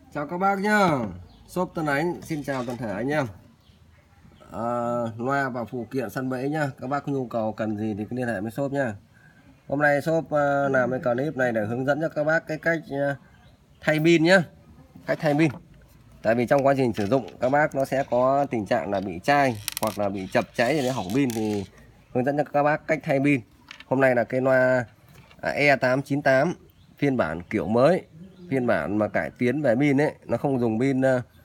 Chào các bác nhá. Shop Tân Ánh xin chào toàn thể anh em. Loa và phụ kiện săn bẫy nhá. Các bác có nhu cầu cần gì thì cứ liên hệ với shop nhá. Hôm nay shop làm cái clip này để hướng dẫn cho các bác cái cách thay pin nhá. Cách thay pin. Tại vì trong quá trình sử dụng các bác nó sẽ có tình trạng là bị chai hoặc là bị chập cháy thì nó hỏng pin, thì hướng dẫn cho các bác cách thay pin. Hôm nay là cái loa E898 phiên bản kiểu mới, phiên bản mà cải tiến về pin ấy, nó không dùng pin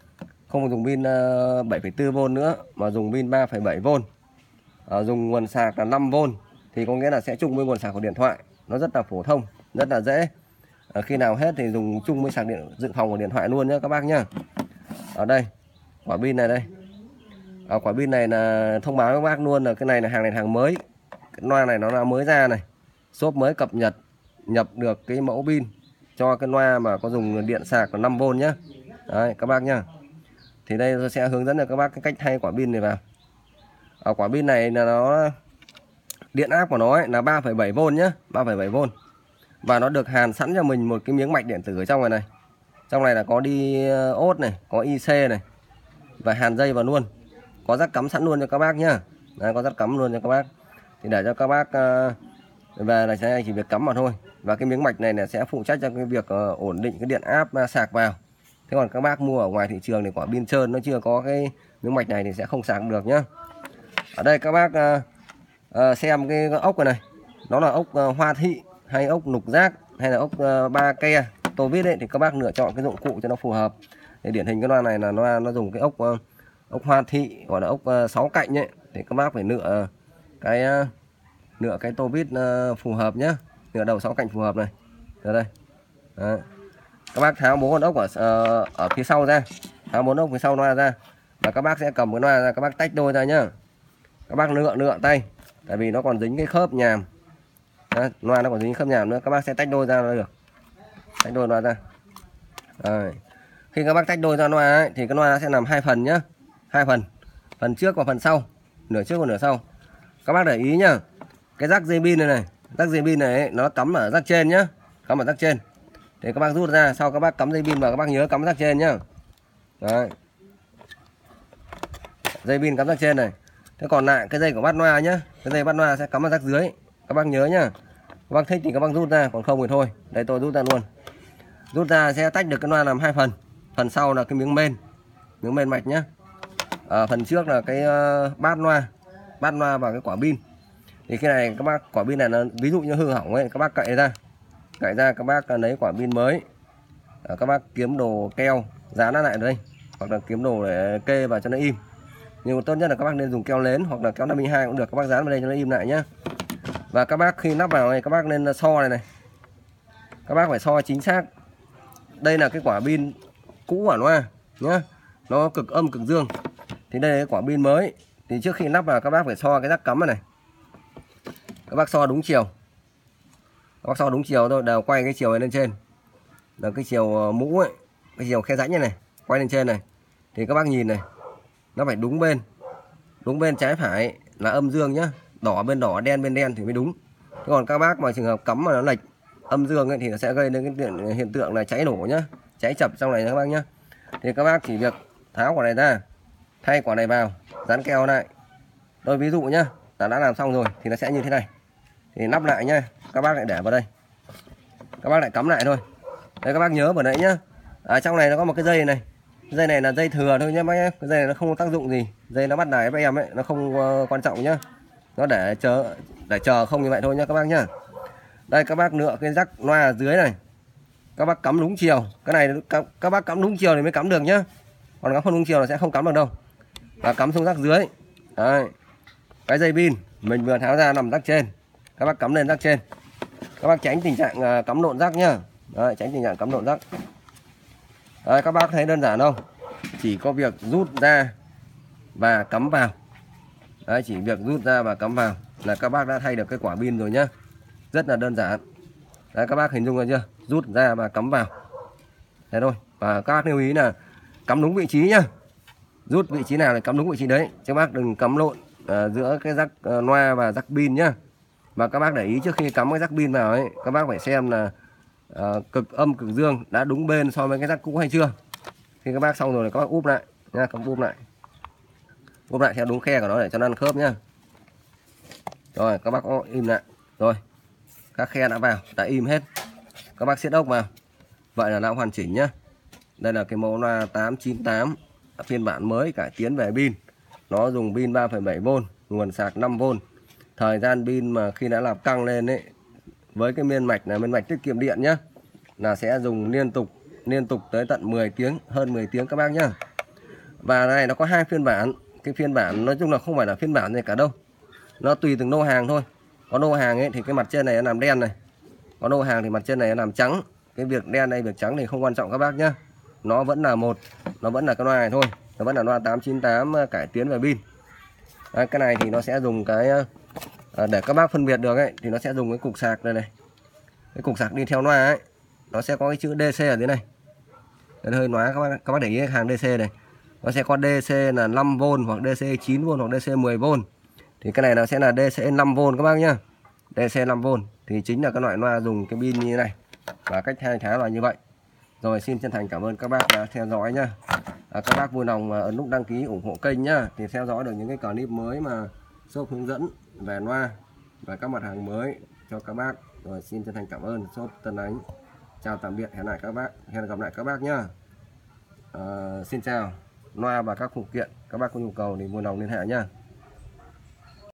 7,4V nữa mà dùng pin 3,7V. Dùng nguồn sạc là 5V, thì có nghĩa là sẽ chung với nguồn sạc của điện thoại. Nó rất là phổ thông, rất là dễ. Khi nào hết thì dùng chung với sạc điện dự phòng của điện thoại luôn nhé các bác nhá. Ở đây quả pin này đây, quả pin này là thông báo với các bác luôn là cái này là hàng mới. Cái loa này nó là mới ra này, shop mới cập nhật nhập được cái mẫu pin cho cái loa mà có dùng điện sạc là 5V nhá. Đấy các bác nhá. Thì đây tôi sẽ hướng dẫn cho các bác cái cách thay quả pin này vào. Quả pin này là nó điện áp của nó ấy là 3,7V nhá, 3,7V. Và nó được hàn sẵn cho mình một cái miếng mạch điện tử ở trong này. Trong này là có diode này, có IC này và hàn dây vào luôn. Có jack cắm sẵn luôn cho các bác nhá. Đấy, có jack cắm luôn cho các bác. Thì để cho các bác về là sẽ chỉ việc cắm vào thôi. Và cái miếng mạch này là sẽ phụ trách cho cái việc ổn định cái điện áp sạc vào. Thế còn các bác mua ở ngoài thị trường thì quả pin trơn nó chưa có cái miếng mạch này thì sẽ không sạc được nhá. Ở đây các bác xem cái ốc này, nó là ốc hoa thị hay ốc lục giác hay là ốc ba ke tô vít ấy, thì các bác lựa chọn cái dụng cụ cho nó phù hợp. Thì điển hình cái loa này là nó dùng cái ốc hoa thị, gọi là ốc 6 cạnh ấy, thì các bác phải lựa cái tô vít phù hợp nhá, lựa đầu 6 cạnh phù hợp này. Ở đây. Đấy. Các bác tháo 4 con ốc ở phía sau ra, tháo 4 ốc phía sau loa ra, và các bác sẽ cầm cái loa ra, các bác tách đôi ra nhá. Các bác lựa tay, tại vì nó còn dính cái khớp nhàm. Đấy, loa nó còn dính khớp nhàm nữa, các bác sẽ tách đôi ra là được. Tách đôi loa ra. Rồi. Khi các bác tách đôi ra loa ấy, thì cái loa sẽ làm hai phần nhá, hai phần, phần trước và phần sau, nửa trước và nửa sau. Các bác để ý nhá, cái rắc dây pin này, rắc dây pin này ấy, nó cắm ở rắc trên nhá, cắm ở rắc trên. Thì các bác rút ra, sau các bác cắm dây pin vào, các bác nhớ cắm rắc trên nhá. Đấy. Dây pin cắm rắc trên này. Thế còn lại cái dây của bát loa nhá, cái dây bát loa sẽ cắm ở rắc dưới. Các bác nhớ nhá. Các bác thích thì các bác rút ra, còn không thì thôi. Đây tôi rút ra luôn. Rút ra sẽ tách được cái loa làm hai phần. Phần sau là cái miếng main mạch nhá. Phần trước là cái bát loa và cái quả pin. Thì cái này các bác, quả pin này nó ví dụ như hư hỏng ấy, các bác cậy ra các bác lấy quả pin mới. Các bác kiếm đồ keo dán nó lại đây, hoặc là kiếm đồ để kê vào cho nó im. Nhưng tốt nhất là các bác nên dùng keo nến hoặc là keo 52 cũng được, các bác dán vào đây cho nó im lại nhá. Và các bác khi lắp vào này, các bác nên so này. Các bác phải so chính xác. Đây là cái quả pin cũ của loa nhá, nó cực âm cực dương. Thì đây là cái quả pin mới. Thì trước khi lắp vào các bác phải so cái rắc cắm này. Các bác so đúng chiều. Các bác so đúng chiều thôi, đều quay cái chiều này lên trên. Là cái chiều mũ ấy, cái chiều khe rãnh này, quay lên trên này. Thì các bác nhìn này, nó phải đúng bên trái phải là âm dương nhá, đỏ bên đỏ, đen bên đen thì mới đúng. Thế còn các bác mà trường hợp cắm mà nó lệch âm dương ấy, thì nó sẽ gây đến cái hiện tượng là cháy nổ nhá, cháy chập trong này các bác nhá. Thì các bác chỉ việc tháo quả này ra, thay quả này vào, dán keo lại. Tôi ví dụ nhá, đã làm xong rồi thì nó sẽ như thế này. Thì lắp lại nhá, các bác lại để vào đây, các bác lại cắm lại thôi. Đây các bác nhớ vừa nãy nhá, trong này nó có một cái dây này. Dây này là dây thừa thôi nhé bác nhé. Cái dây này nó không có tác dụng gì. Dây nó bắt đài với em ấy, nó không quan trọng nhá. Nó để chờ không như vậy thôi nhá các bác nhá. Đây các bác lựa cái rắc loa ở dưới này. Các bác cắm đúng chiều. Cái này các bác cắm đúng chiều thì mới cắm được nhá. Còn cắm không đúng chiều là sẽ không cắm được đâu. Và cắm xuống rắc dưới. Đấy. Cái dây pin mình vừa tháo ra nằm rắc trên. Các bác cắm lên rắc trên. Các bác tránh tình trạng cắm lộn rắc nhá. Đấy, tránh tình trạng cắm lộn rắc. Đấy, các bác thấy đơn giản không? Chỉ có việc rút ra và cắm vào. Đấy, chỉ việc rút ra và cắm vào là các bác đã thay được cái quả pin rồi nhá. Rất là đơn giản. Đấy, các bác hình dung ra chưa? Rút ra và cắm vào. Thế thôi. Và các bác lưu ý là cắm đúng vị trí nhá. Rút vị trí nào thì cắm đúng vị trí đấy. Chứ các bác đừng cắm lộn giữa cái rắc loa và rắc pin nhá. Và các bác để ý trước khi cắm cái rắc pin vào ấy, các bác phải xem là cực âm cực dương đã đúng bên so với cái rắc cũ hay chưa. Khi các bác xong rồi các bác úp lại nha, các úp lại theo đúng khe của nó để cho nó ăn khớp nhá. Rồi các bác có im lại rồi, các khe đã im hết, các bác siết ốc vào, vậy là đã hoàn chỉnh nhá. Đây là cái mẫu loa 898 phiên bản mới cải tiến về pin, nó dùng pin 3,7V, nguồn sạc 5V. Thời gian pin mà khi đã làm căng lên ấy, với cái miên mạch là miên mạch tiết kiệm điện nhá, là sẽ dùng liên tục tới tận 10 tiếng, hơn 10 tiếng các bác nhá. Và này nó có hai phiên bản, cái phiên bản nói chung là không phải là phiên bản gì cả đâu, nó tùy từng lô hàng thôi. Có lô hàng ấy thì cái mặt trên này nó làm đen này, có lô hàng thì mặt trên này nó làm trắng. Cái việc đen đây việc trắng thì không quan trọng các bác nhá, nó vẫn là nó vẫn là cái loa này thôi, nó vẫn là loa 898 cải tiến về pin. Đấy, cái này thì nó sẽ dùng cái để các bác phân biệt được ấy, thì nó sẽ dùng cái cục sạc này, cái cục sạc đi theo loa ấy, nó sẽ có cái chữ DC ở dưới này. Đây, hơi nói các bác để ý hàng DC này, nó sẽ có DC là 5V hoặc DC 9V hoặc DC 10V. Thì cái này nó sẽ là DC 5V các bác nhá. DC 5V thì chính là cái loại loa dùng cái pin như thế này, và cách thay thế là như vậy. Rồi xin chân thành cảm ơn các bác đã theo dõi nhá. Các bác vui lòng ấn nút đăng ký ủng hộ kênh nhá, thì theo dõi được những cái clip mới mà shop hướng dẫn về loa và các mặt hàng mới cho các bác. Rồi xin chân thành cảm ơn shop Tân Ánh. Chào tạm biệt, hẹn gặp lại các bác nhá. Xin chào. Loa và các phụ kiện các bác có nhu cầu thì vui lòng liên hệ nhá.